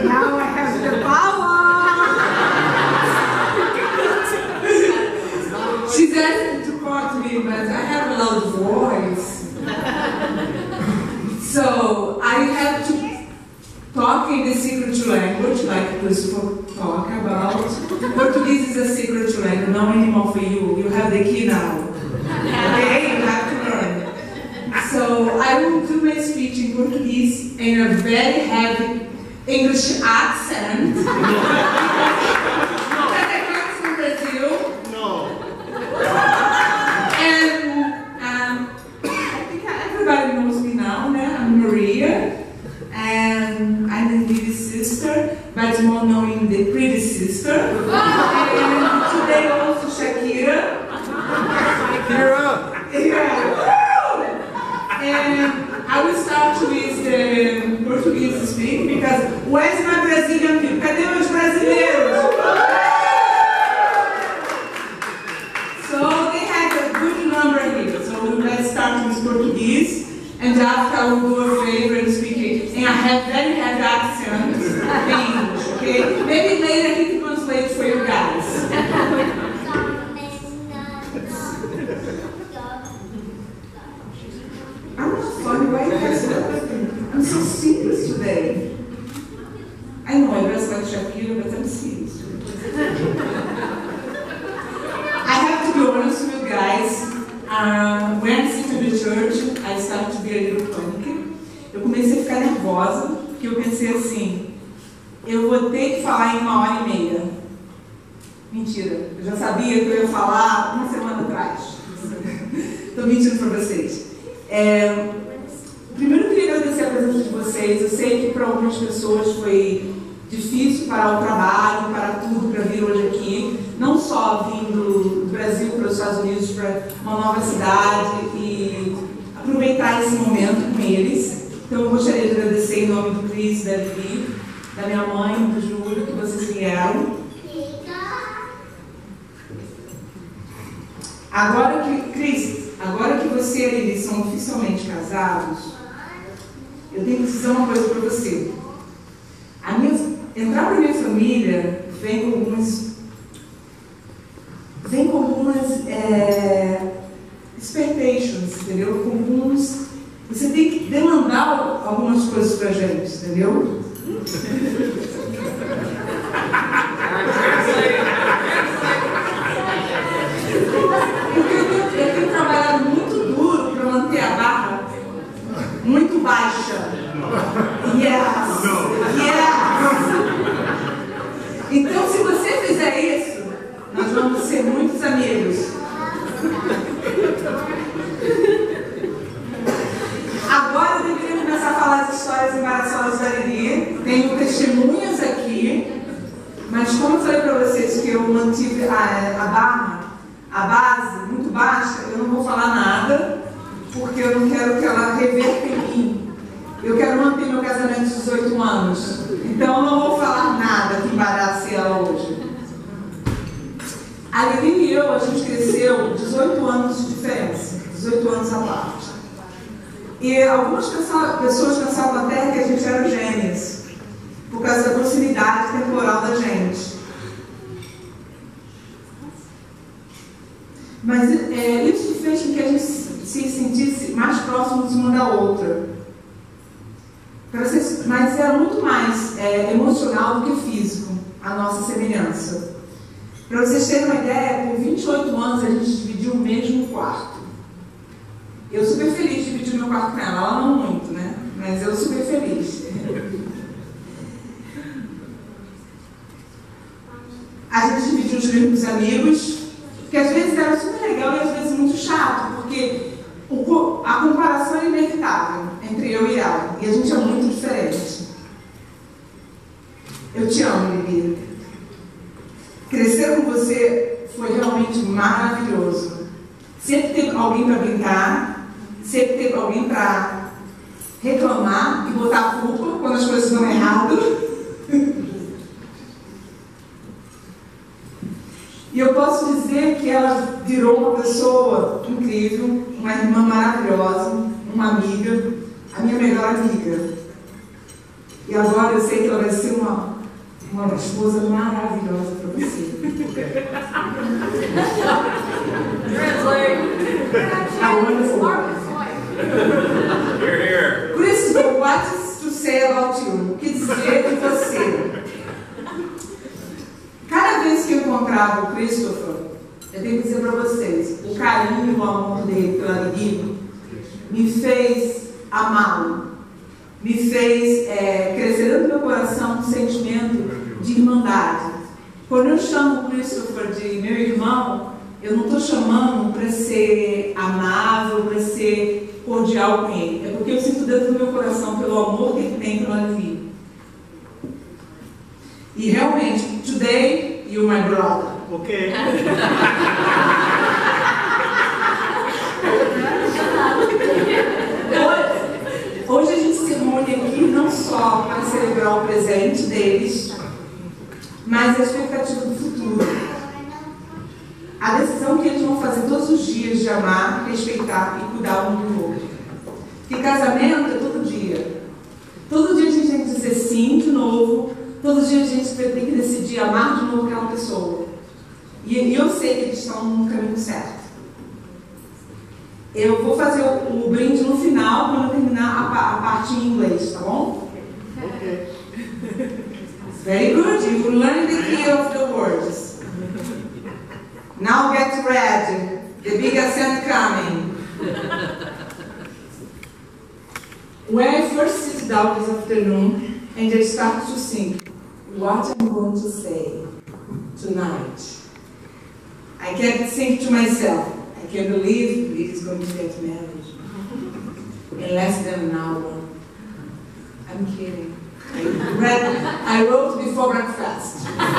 Now I have the power! She's asking to court me, but I have a loud voice. So I have to talk in the secret language, like Christopher talk about. Portuguese is a secret language, not anymore for you. You have the key now. Okay, you have to learn. So I will do my speech in Portuguese in a very heavy English accent. Because I come from Brazil. No. And I think everybody knows me now, né? I'm Maria. And I'm the baby sister, but more knowing the pretty sister. And today also Shakira. Shakira! Yeah. And I will start with the Portuguese speaking because where's my Brazilian people? Cadê meus brasileiros? So they had a good number here. So let's start with Portuguese. And after I will do a favor and speak it. And I have very heavy accent in English, okay? Maybe later I can translate for you guys. I'm not funny, why you guys laughing? I'm so serious today. I know I dress like Shakira, but I'm serious today. I have to be honest with you guys. When I sit in the church, I start to be a little panicky. Eu comecei a ficar nervosa, porque eu pensei assim, eu vou ter que falar em 1h30. Mentira, eu já sabia que eu ia falar uma semana atrás. Estou mentindo para vocês. Primeiro eu queria agradecer a presença de vocês. Eu sei que para algumas pessoas foi difícil parar o trabalho, parar tudo para vir hoje aqui. Não só vindo do Brasil para os Estados Unidos, para uma nova cidade e aproveitar esse momento com eles. Então eu gostaria de agradecer em nome do Cris, da Vivi, da minha mãe, do Júlio, que vocês vieram. Agora que, Cris, agora que você e a Vivi são oficialmente casados, eu tenho que dizer uma coisa para você. Entrar para a minha família vem com algumas expectations, entendeu? Com alguns... Você tem que demandar algumas coisas pra gente, entendeu? Porque eu tenho trabalhado muito duro para manter a barra muito baixa. Yes! Yes! Então, se você fizer isso, nós vamos ser muitos amigos. Agora eu deveria começar a falar as histórias embaraçosas da Lili. Tenho testemunhas aqui, mas como eu falei para vocês que eu mantive a base muito baixa, eu não vou falar nada, porque eu não quero que ela reverta em mim. Eu quero manter meu casamento de 18 anos. Então eu não vou falar nada que embarace ela hoje. A Lili e eu, a gente cresceu 18 anos de diferença, 18 anos à parte. E algumas pessoas pensavam até que a gente era gêmeas, por causa da proximidade temporal da gente. Mas isso fez com que a gente se sentisse mais próximos uma da outra. Mas era muito mais emocional do que físico, a nossa semelhança. Para vocês terem uma ideia, por 28 anos a gente dividiu o mesmo quarto. Eu super feliz de dividir meu quarto com ela. Ela não muito, né? Mas eu super feliz. A gente dividiu os mesmos amigos, que às vezes era super legal e às vezes muito chato, porque a comparação é inevitável entre eu e ela. E a gente é muito diferente. Eu te amo, Lili. Crescer com você foi realmente maravilhoso. Sempre teve alguém para brincar, sempre teve alguém para reclamar e botar a culpa quando as coisas dão errado. E eu posso dizer que ela virou uma pessoa incrível, uma irmã maravilhosa, uma amiga, a minha melhor amiga. E agora eu sei que ela vai ser uma esposa maravilhosa para você. A wonderful wife. Here, here. Christopher, what is to say about you? O que dizer de você? Cada vez que eu encontrava o Christopher, eu tenho que dizer para vocês, o carinho e o amor dele pela Lili me fez amá-lo, me fez crescer no meu coração um sentimento de irmandade. Quando eu chamo o Christopher de meu irmão, eu não estou chamando para ser amável, para ser cordial com ele. É porque eu sinto dentro do meu coração pelo amor que ele tem pela Lili. E realmente, today, you're my brother. Okay. Hoje a gente se reúne aqui não só para celebrar o presente deles, mas a expectativa do futuro. A decisão que eles vão fazer todos os dias de amar, respeitar e cuidar um do outro. Porque casamento é todo dia. Todo dia a gente tem que dizer sim de novo. Todo dia a gente tem que decidir amar de novo aquela pessoa. E eu sei que eles estão no caminho certo. Eu vou fazer o brinde no final, quando eu terminar a parte em inglês, tá bom? Okay. Very good. You will learn the key of the words. Now get ready. The big ascent coming. When I first sit down this afternoon and I start to think what I'm going to say tonight, I kept thinking to myself, I can't believe Lili is going to get married in less than an hour. I'm kidding. I wrote before breakfast.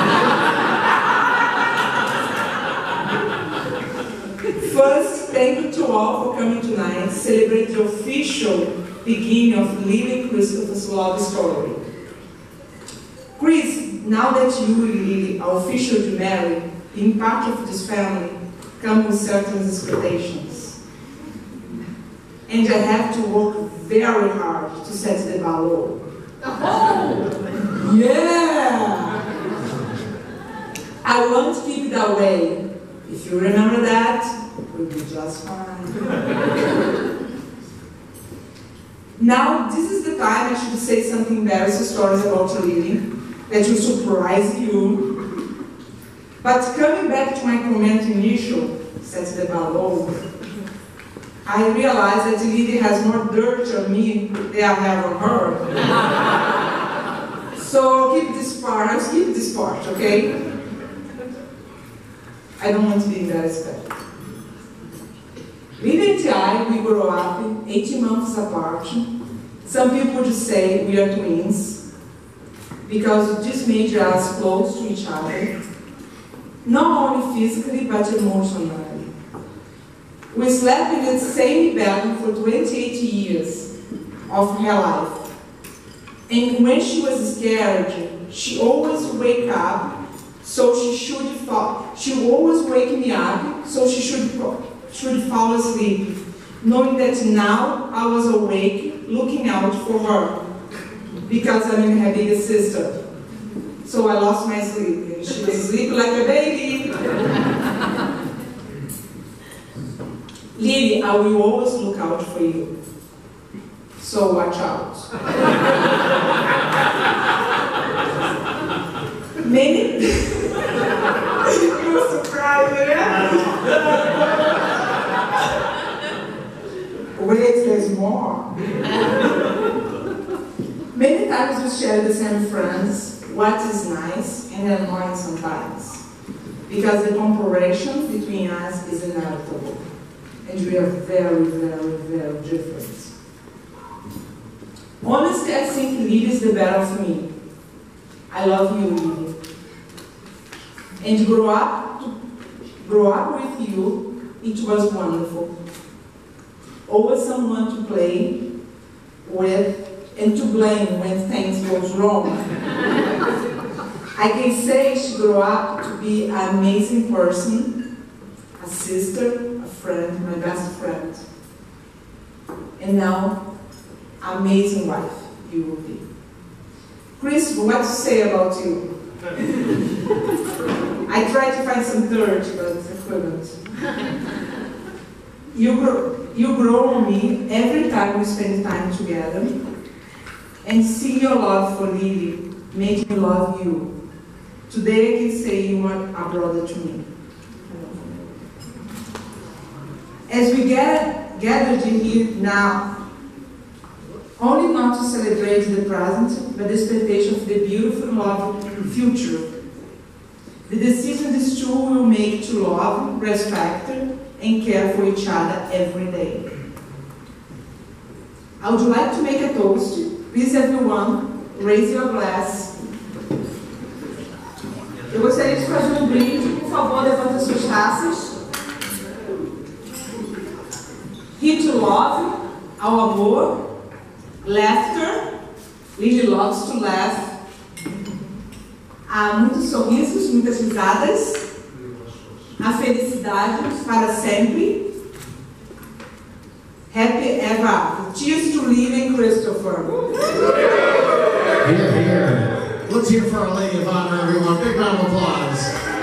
First, thank you to all for coming tonight, celebrate the official beginning of Lili and Christopher's love story. Chris, now that you and Lili are officially married, being part of this family comes with certain expectations. And I have to work very hard to set the bar low. Oh! Yeah! I want to keep it that way. If you remember that, we'll be just fine. Now, this is the time I should say something embarrassing stories about Lili that will surprise you. But coming back to my comment initial, set the bar low, I realized that Lili has more dirt on me than I have on her. So keep this part, I'll skip this part, okay? I don't want to be embarrassed. Lili and I, we grew up 18 months apart. Some people would say we are twins, because this made us close to each other. Not only physically, but emotionally. We slept in the same bed for 28 years of her life. And when she was scared, she always wake up, so she would always wake me up, so she should fall asleep, knowing that now I was awake, looking out for her, because I'm her bigger sister. So I lost my sleep, and she was sleeping like a baby. Lili, I will always look out for you. So watch out. Many... You were surprised, yeah? Wait, there's more. Many times we share the same friends, what is nice and annoying sometimes. Because the comparison between us is inevitable. And we are very, very, very different. Honestly, I think Lili is the better of me. I love you, Lili. And grow up with you, it was wonderful. Always someone to play with and to blame when things go wrong. I can say she grew up to be an amazing person, a sister, a friend, my best friend. And now, amazing wife you will be. Chris, what to say about you? I tried to find some third, but I couldn't. You grow on me every time we spend time together, and see your love for Lily made me love you. Today I can say you are a brother to me. As we gathered here now, only not to celebrate the present, but the expectation of the beautiful love future. The decision these two will make to love, respect, and care for each other every day. I would like to make a toast. Please, everyone, raise your glass. Eu gostaria de fazer um brinde. Por favor, levanta suas taças. Here to love, ao amor. Laughter, Lily loves to laugh. Há muitos sorrisos, muitas risadas. A felicidade para sempre. Happy ever after. Cheers to Lily and Christopher. Here, here. Let's hear for our lady of honor, everyone. Big round of applause.